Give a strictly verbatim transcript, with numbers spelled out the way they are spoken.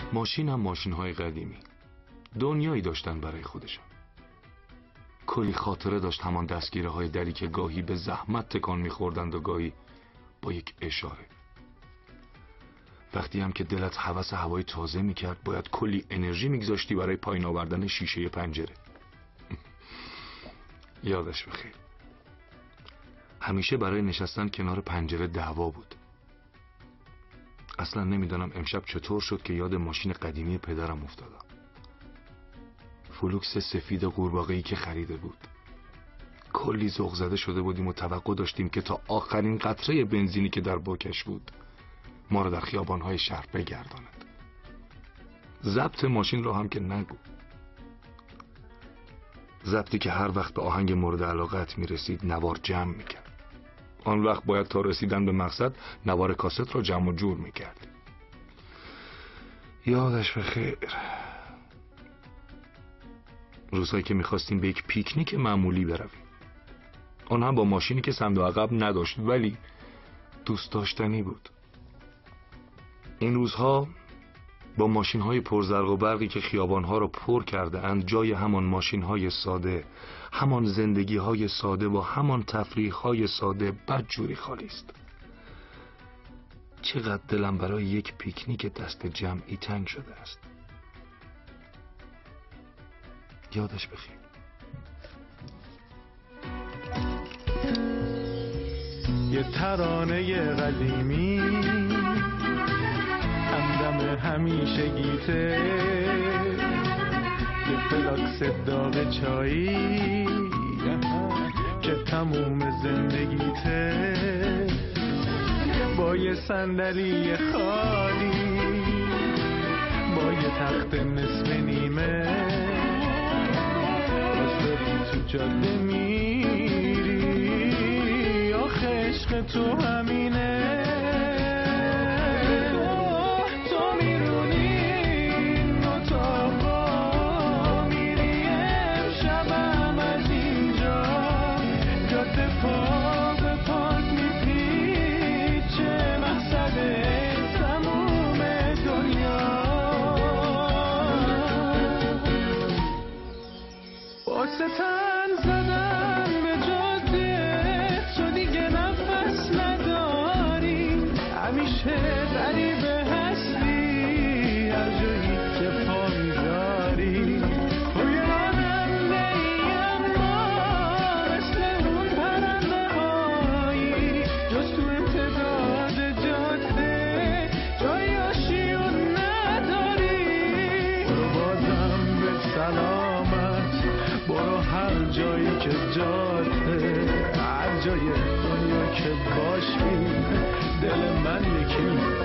ماشین هم ماشین های قدیمی دنیایی داشتن برای خودشان. کلی خاطره داشت همان دستگیره های دری که گاهی به زحمت تکان میخوردند و گاهی با یک اشاره. وقتی هم که دلت هوس هوای تازه میکرد باید کلی انرژی میگذاشتی برای پایین آوردن شیشه پنجره. یادش بخیر. همیشه برای نشستن کنار پنجره دعوا بود. اصلا نمیدانم امشب چطور شد که یاد ماشین قدیمی پدرم افتادم. فلوکس سفید قورباغه‌ای که خریده بود. کلی ذوق زده شده بودیم و توقع داشتیم که تا آخرین قطره بنزینی که در باکش بود ما رو در خیابان‌های شهر بگرداند. ضبط ماشین رو هم که نگو. ضبطی که هر وقت به آهنگ مورد علاقت میرسید نوار جمع میکرد. آن وقت باید تا رسیدن به مقصد نوار کاست را جمع و جور میکرد. یادش بخیر. روزهایی که میخواستیم به یک پیکنیک معمولی برویم، آن هم با ماشینی که صندوق عقب نداشت ولی دوست داشتنی بود. این روزها با ماشین‌های پرزرق و برقی که خیابان‌ها را پر کرده اند جای همان ماشین‌های ساده، همان زندگی‌های ساده و همان تفریح‌های ساده بدجوری خالی است. چقدر دلم برای یک پیکنیک دست جمعی تنگ شده است. یادش بخیر. یه ترانه قدیمی همدم همیشگیته، یه فلاکس داغ چایی که تموم زندگیته، با یه صندلی خالی، با یه تخت نصف نیمه، از داری تو جاده میری، آخه عشق تو همینه. ستن زدن به جاده، تو دیگه نفس نداری، همیشه غریبه هستی هر جایی که پا میذاری. تو یه راننده ای اما مثل اون پرنده هایی، جز تو امتداد جاده جای آشیون نداری. برو بازم به سلامت، برو هر جایی که جاده، هر جای دنیا که باشی، دل من یکی